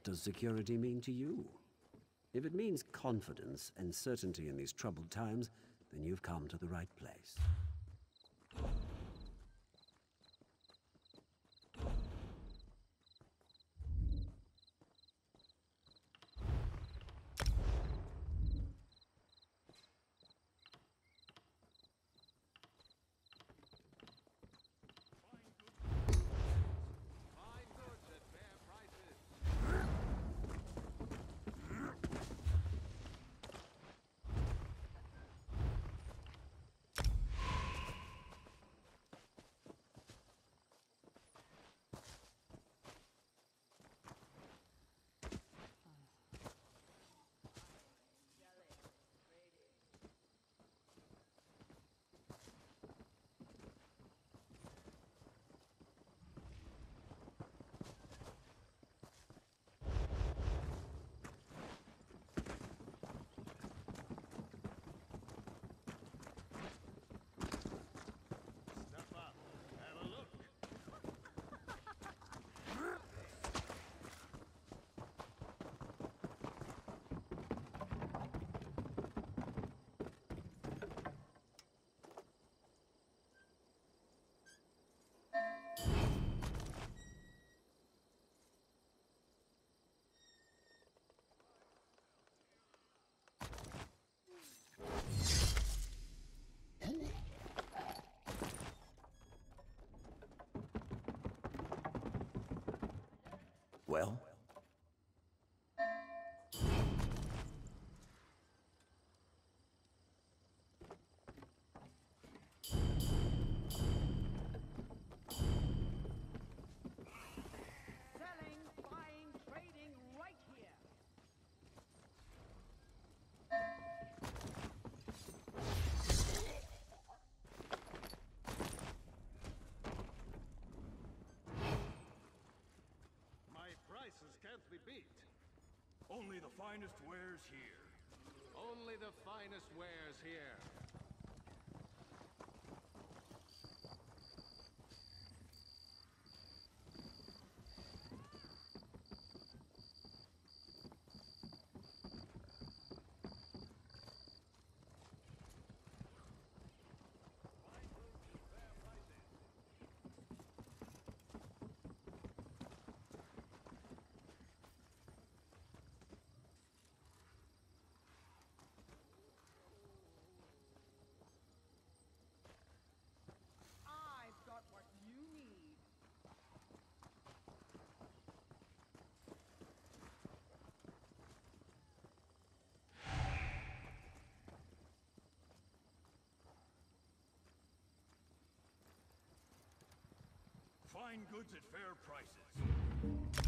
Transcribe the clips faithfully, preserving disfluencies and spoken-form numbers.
What does security mean to you? If it means confidence and certainty in these troubled times, then you've come to the right place. Well? Selling, buying, trading right here. My prices can't be beat. Only the finest wares here. Only the finest wares here. I've got what you need. Fine goods at fair prices.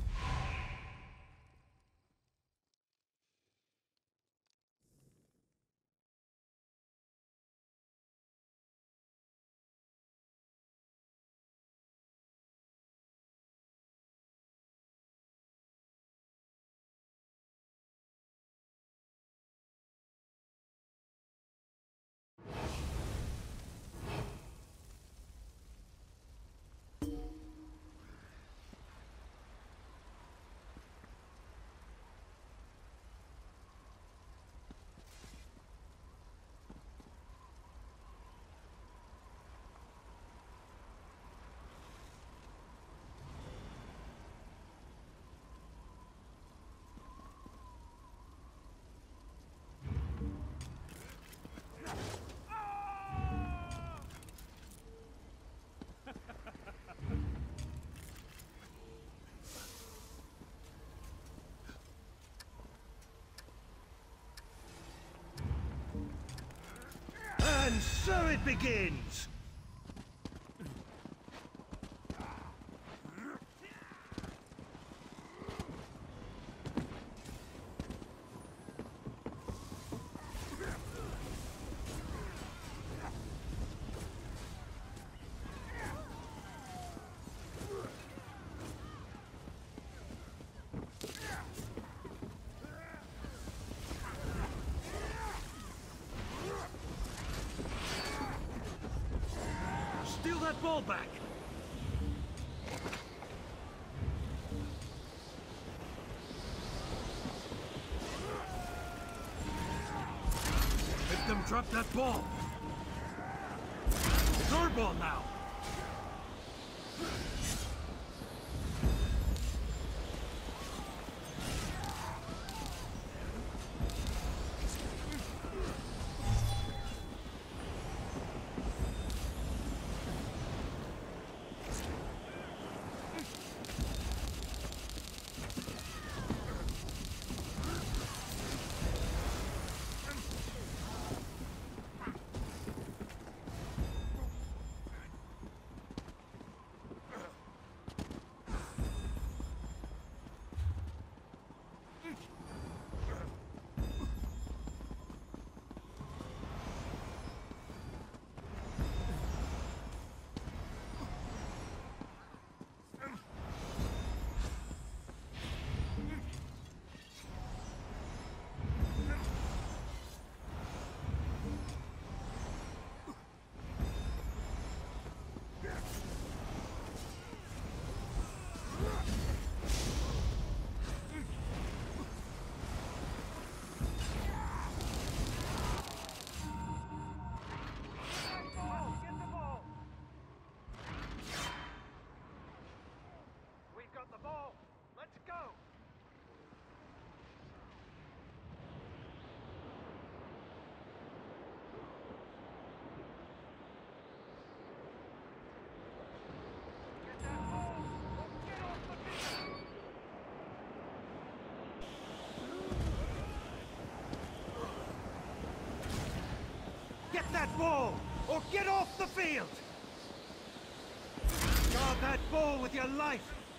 And so it begins! Steal that ball back! Drop that ball. It's our ball now. Get that ball, or get off the field! Guard that ball with your life!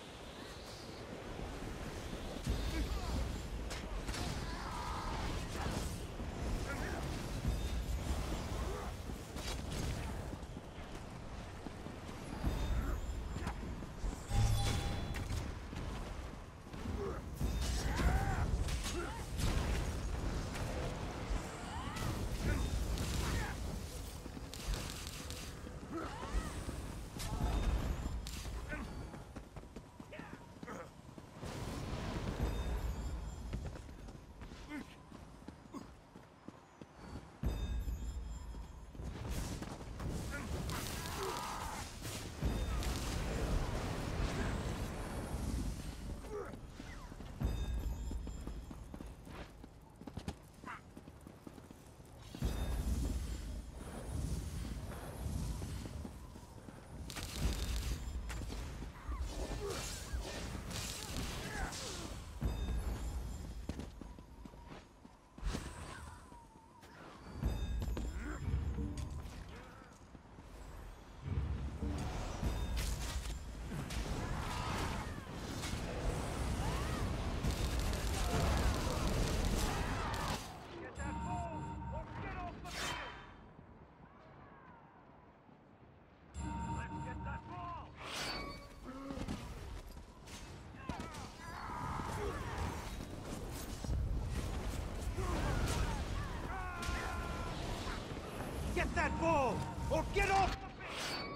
Get that ball, or get off the field!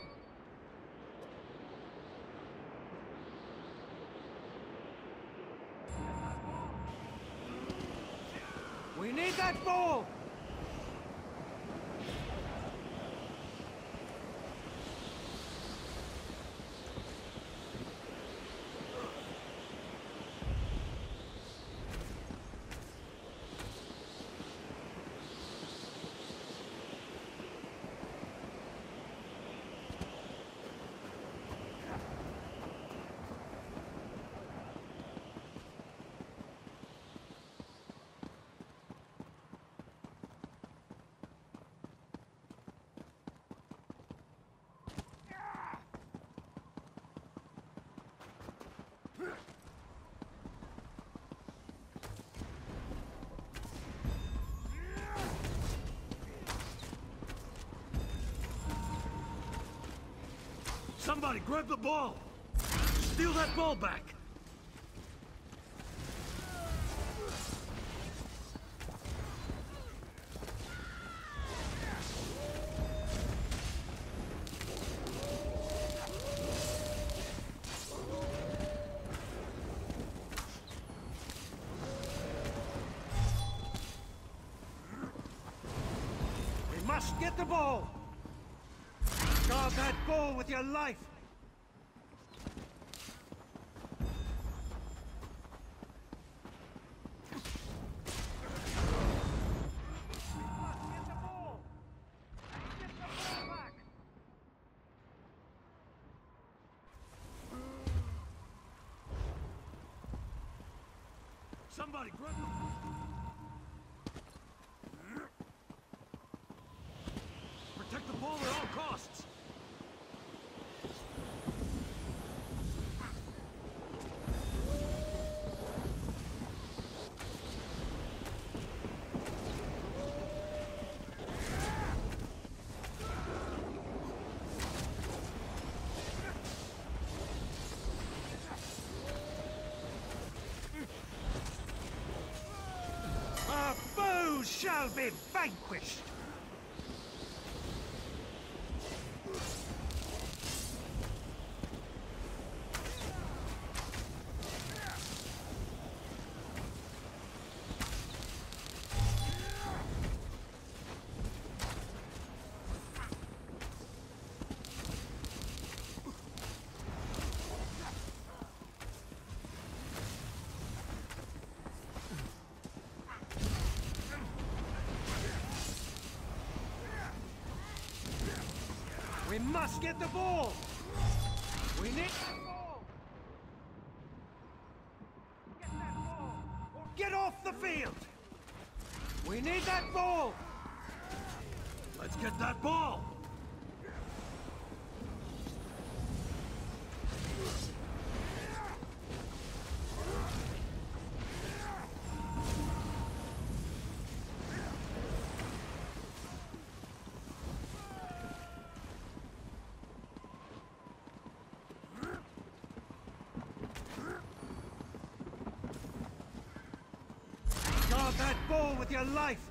We need that ball! Somebody grab the ball! Steal that ball back! must get the ball! Guard that ball with your life! Somebody grab the... Protect the ball at all costs! Our foes shall be vanquished! We must get the ball! We need that ball! Get that ball! Or get off the field! We need that ball! Let's get that ball! Guard that ball with your life!